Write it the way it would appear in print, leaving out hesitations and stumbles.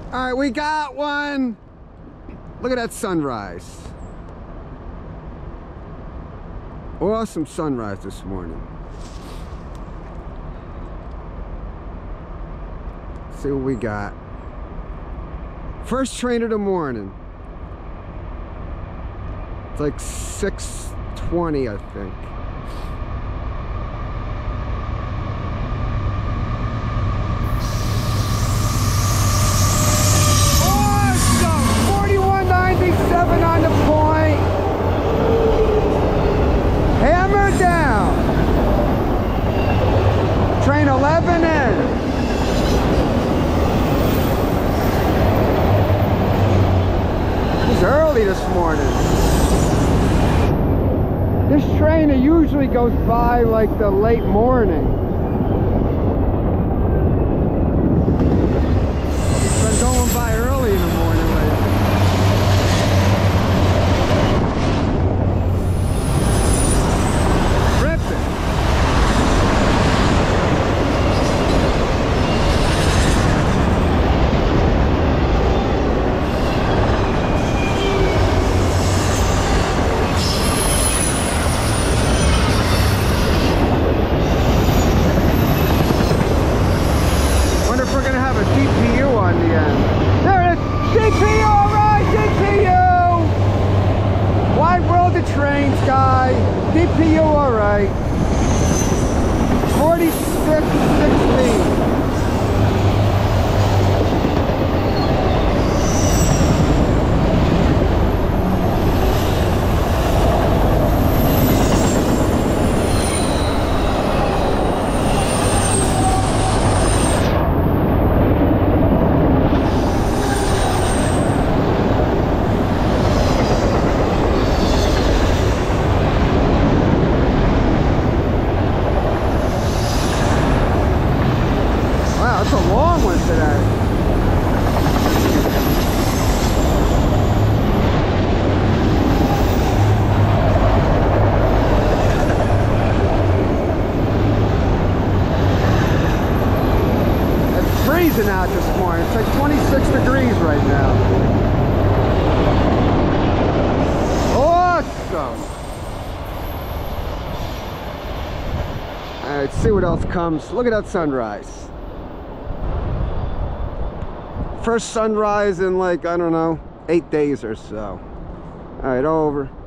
All right, we got one. Look at that sunrise. Awesome sunrise this morning. Let's see what we got. First train of the morning. It's like 6:20, I think. On the point, hammer down, train 11 in. It's early this morning. This train usually goes by like the late morning. It's been going by early in the morning lately. Trains, guy. DPU, all right. 4616. That's a long one today. It's freezing out this morning. It's like 26 degrees right now. Awesome. All right, let's see what else comes. Look at that sunrise. First sunrise in like, I don't know, 8 days or so. All right, over.